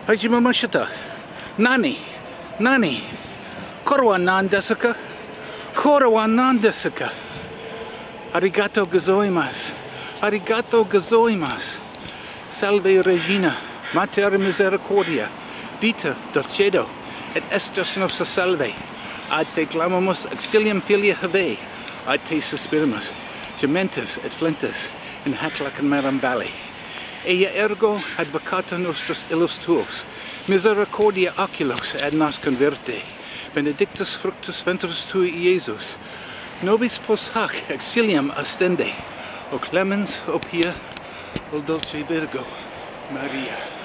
Hajime mashita. Nani? Nani? Korwa nan desu ka? Korwa nan desu ka? Arigato gozaimasu. Arigato gozaimasu. Salve Regina, Mater Misericordia, Vita Dulcedo, et estos nostra salve. Ad te clamamus auxilium filia Have, ad te suspirimus, gementes et flentes, in hac lacrimarum valley. Ea ergo advocata nostros illus tuos, misericordia oculos ad nos converte, benedictus fructus ventris tui Iesus, nobis post hoc auxilium ostende, o clemens, o pia, o dulce Virgo Maria.